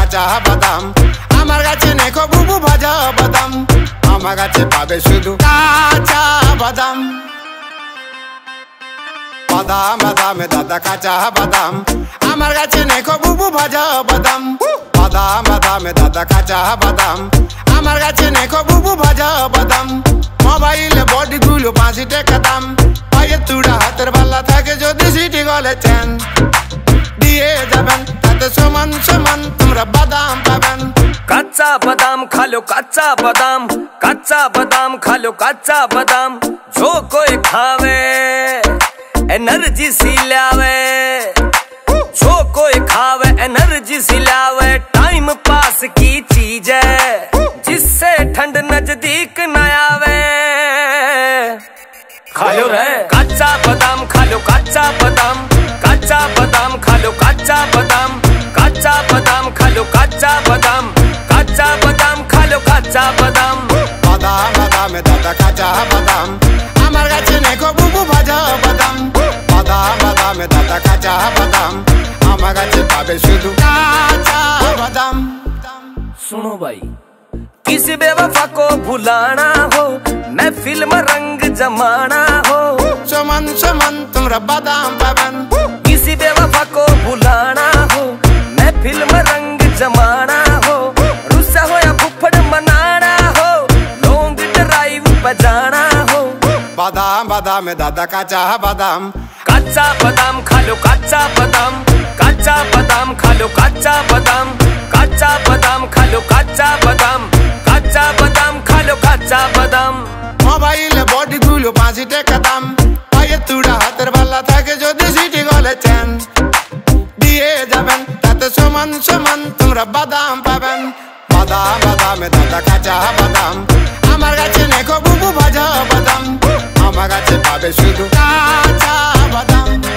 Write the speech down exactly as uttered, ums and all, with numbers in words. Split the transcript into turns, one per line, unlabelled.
কাঁচা বাদাম। আমার কাছে নেই বুবু ভাজা বাদাম, আমার কাছে পাবে শুধু কাঁচা বাদাম। বাদাম বাদামে দাদা কাঁচা বাদাম, আমার কাছে নেই বুবু ভাজা বাদাম। বাদাম বাদামে দাদা কাঁচা বাদাম, আমার কাছে নেই বুবু ভাজা বাদাম। মোবাইলে বডি গুলো পাঁচি টাকা দাম, পায়ের তুড়া হাতের বাল্লা থাকে যদি সিটি গলে চেন দিয়ে যাবেন, তাতে সমান সমান তোমরা বাদাম পাবেন।
कच्चा बादाम खा लो कच्चा बादाम, कच्चा बादाम खा लो कच्चा बादाम। जो कोई खावे एनर्जी सी लावे, जो कोई खावे एनर्जी सी लावे। टाइम पास की चीज है जिससे ठंड नजदीक न आवे। खा लो रे कच्चा बादाम, खा लो कच्चा बादाम, कच्चा बादाम खा लो कच्चा बादाम, कच्चा बादाम खा लो कच्चा बादाम, कच्चा बादाम खा लो कच्चा बादाम।
বাদাম বাদামে দাদা কাঁচা বাদাম, আমার কাছে নেই বুবু ভাজা বাদাম। বাদাম বাদামে দাদা কাঁচা বাদাম, আমার কাছে পাবে শুধু কাঁচা বাদাম।
सुनो भाई, किसी बेवफा को भुलाना हो, मैं फिल्म रंग जमाना हो।
সমান সমান তোমরা বাদাম পাবেন।
किसी बेवफा को भुलाना हो, मैं फिल्म रंग जमाना हो। रुस्सा हो या फुफड़ मनाना हो, लॉन्ग ड्राइव पे जाना हो।
বাদাম বাদামে দাদা কাঁচা বাদাম,
कच्चा बादाम खा लो कच्चा बादाम, कच्चा बादाम खा लो कच्चा बादाम, कच्चा बादाम खा लो कच्चा बादाम, कच्चा बादाम खा लो कच्चा बादाम।
মোবাইলে বডি গুলো পাঁচি টাকা দাম, পায়ের তুড়া হাতের বাল্লা থাকে যদি সিটি গলে চেন দিয়ে যাবেন, তাতে সমান সমান তোমরা বাদাম পাবেন। বাদাম বাদামে দাদা কাঁচা বাদাম, আমার কাছে নেই বুবু ভাজা বাদাম, আমার কাছে পাবে শুধু কাঁচা বাদাম।